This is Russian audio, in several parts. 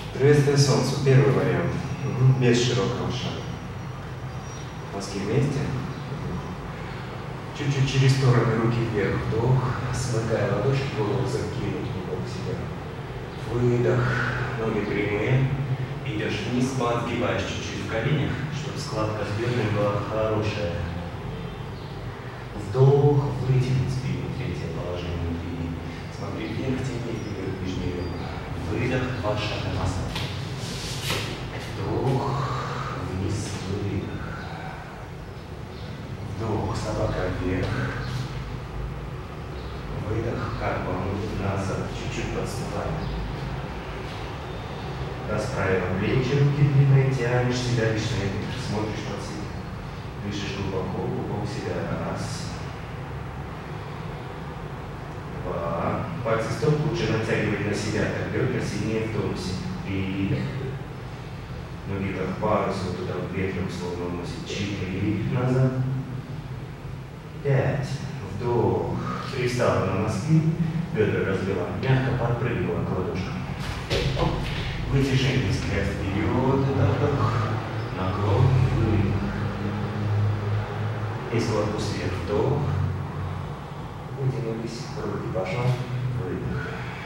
Приветствие солнцу. Первый вариант. Без широкого шага. Носки вместе. Чуть-чуть через стороны руки вверх. Вдох. Смыкая ладошки, голову закинуть вокруг себя. Выдох. Ноги прямые. Идешь вниз, подгибаешь чуть-чуть в коленях, чтобы складка с бедрами была хорошая. Вдох. Вытянуть спину. Третье положение внутри. Смотри вверх, тяни вперед нижние ребра. Выдох. 2 шага назад. Вдох. Вниз. Выдох. Вдох. Собака вверх. Выдох. Карпом назад. Чуть-чуть подступаем. Расправим плечи, руки длинные, тянешь себя лишь на ветер. Смотришь под себя. Дышишь глубоко, глубоко себя. 1. 2. Пальцы стоп лучше натягивать на себя, так бедра сильнее в тонусе. 3. Ноги как парус, вот туда вверх, условно уносит. 4. Назад. 5. Вдох. Пристала на носки. Бедра развела. Мягко подпрыгнула к ладошкам. Вытяжение, взгляд вперед. Вдох. Наклон. Выдох. И корпус вверх. Вдох. Вытянулись. Руки пошел. Выдох.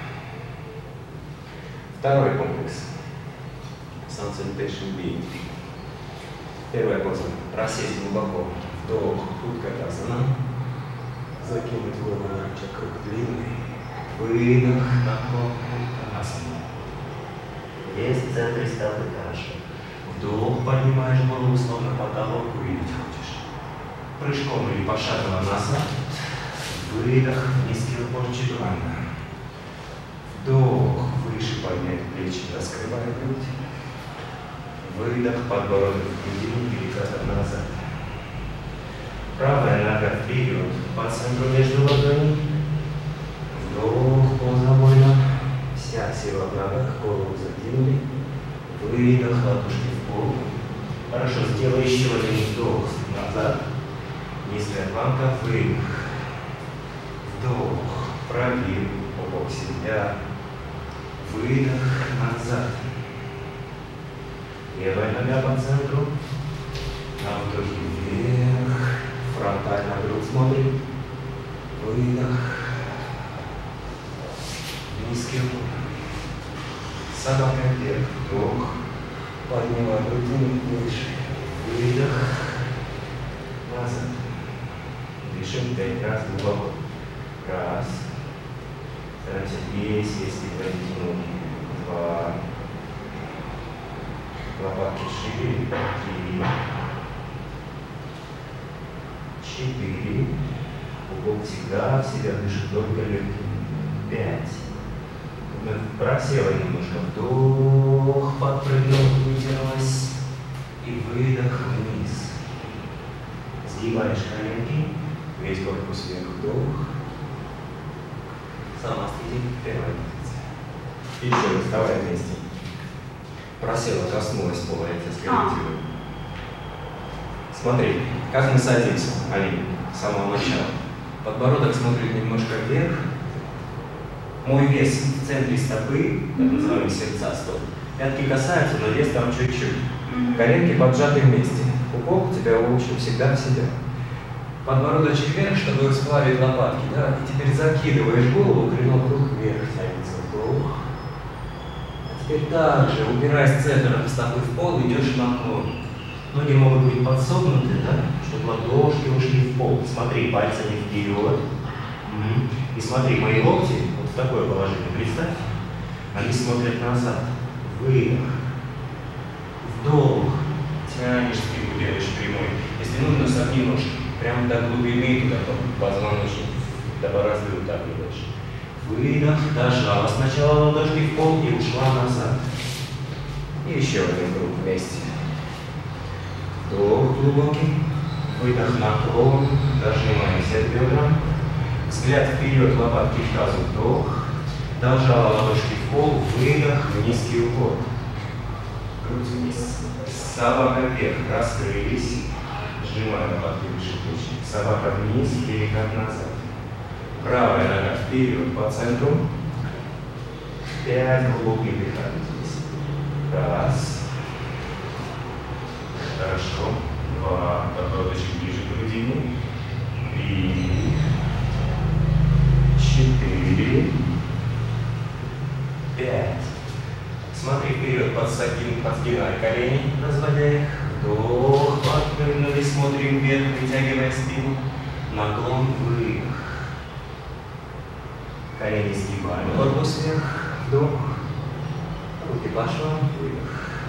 Второй комплекс. Sun Salutation B. Первая поза. Просесть глубоко. Вдох. Уткатасана. Закинуть голову на рычаг. Рук длинный. Выдох. Наклон. Уткатасана. Есть в центре стопы хорошо. Вдох. Поднимаешь голову, словно потолок увидеть хочешь. Прыжком или пошагово назад. Выдох. Низкий упор чатурanga. Вдох. Выше поднять плечи, раскрывая грудь. Выдох, подбородок в грудину, перекатом назад. Правая нога вперед, по центру между ладоней. Вдох, поза воина. Вся сила в ногах, голову закинули. Выдох, ладошки в пол. Хорошо, сделай еще один вдох назад. Низкая планка, выдох. Вдох, прогиб, пупок себя. Выдох, назад. Левая нога по центру. На вдохе вверх. Фронтально грудь смотрим. Выдох. Низкий упор. Собака вверх. Вдох. Подняла грудину выше. Выдох. Назад. Дышим 5 раз глубоко. 1. Стараемся весь пройти ноги. 2. Лопатки шире. 3. 4. Пупок всегда в себя дышит только легкими. 5. Просела немножко. Вдох. Подпрыгнул, вытянулась. И выдох вниз. Сгибаешь коленки. Весь корпус вверх. Вдох. Самостоятельно. Первая позиция. Еще раз, вставай вместе. Просела, коснулась пола, я тебя скорректирую. Смотри, как мы садимся, Алина, с самого начала. Подбородок смотрит немножко вверх. Мой вес в центре стопы, так называемые сердца стоп. Пятки касаются, но вес там чуть-чуть. Коленки поджаты вместе. Пупок у тебя улучшен всегда в себя. Подбородочек вверх, чтобы расплавить лопатки, да? И теперь закидываешь голову, клинок рук вверх тянется. Вдох. Теперь также, упираясь центром стопы в пол, идешь в наклон. Ноги могут быть подсогнуты, да? Чтобы ладошки ушли в пол. Смотри, пальцами вперед. И смотри, мои локти, вот в такое положение, представь, они смотрят назад. Выдох. Вдох. Тянешь спину, делаешь прямой. Если нужно, согни ножки. Прямо до глубины, туда позвоночник, до борозды утапливаешь. Выдох, дожала сначала ладошки в пол и ушла назад. И еще один круг вместе. Вдох глубокий. Выдох, наклон. Дожимаемся к бедрам. Взгляд вперед, лопатки в тазу. Вдох. Дожала ладошки в пол. Выдох, низкий упор. Грудь вниз. Собака вверх. Раскрылись. Сжимаем лопатки выше плечи. Собака вниз, перекат назад. Правая нога вперед по центру. 5 глубоких дыханий здесь. Смотри вперед, подгинай колени, разводя их. Вдох, подпрыгнули, смотрим вверх, вытягивая спину. Наклон, выдох. Колени сгибаем, корпус вверх, вдох. Руки по швам, выдох.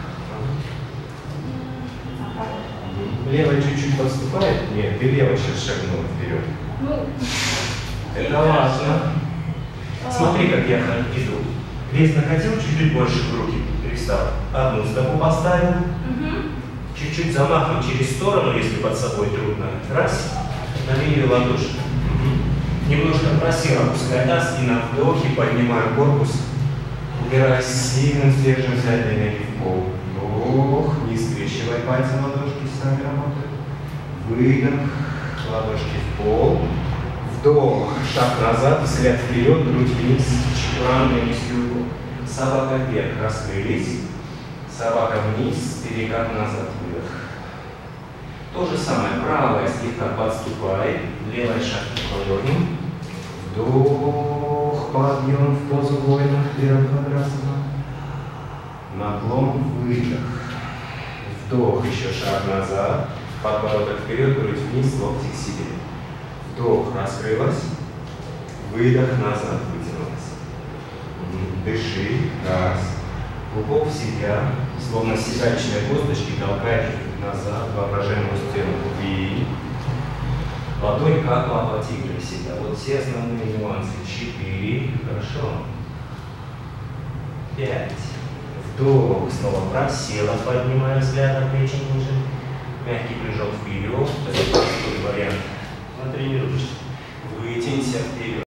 Левая чуть-чуть подступает? Нет, ты левой сейчас шагнула вперед. Это важно. Смотри, как я иду. Вес накатил, чуть-чуть больше в руки перестал. Одну стопу поставил. Чуть-чуть замахом через сторону, если под собой трудно. Раз. На линию ладошек. Немножко просил, опускай таз и на вдохе поднимаю корпус. Убираясь сильно, сдерживаем задние ноги в пол. Вдох. Не скрещивай пальцы, ладошки сами работают. Выдох. Ладошки в пол. Вдох, шаг назад, взгляд вперед, грудь вниз, чемпионный низкий угол. Собака вверх, раскрылись. Собака вниз, перекат назад, вверх. То же самое, правая слегка подступает, левая шаг повернем. Вдох, подъем в позу воина, вперед квадратно. Наклон, выдох. Вдох, еще шаг назад, подбородок вперед, грудь вниз, локти к себе. Вдох, раскрылась, выдох, назад, вытянулась. Дыши, раз. Глубоко в себя, словно седалищные косточки толкаешь назад, воображаемую стену. И ладонь как лапа тигра себя. Вот все основные нюансы. 4, хорошо. 5. Вдох, снова просела, поднимая взгляд от плечи ниже. Мягкий прыжок вперед, это простой вариант. Тренируешься. Вытянься вперед.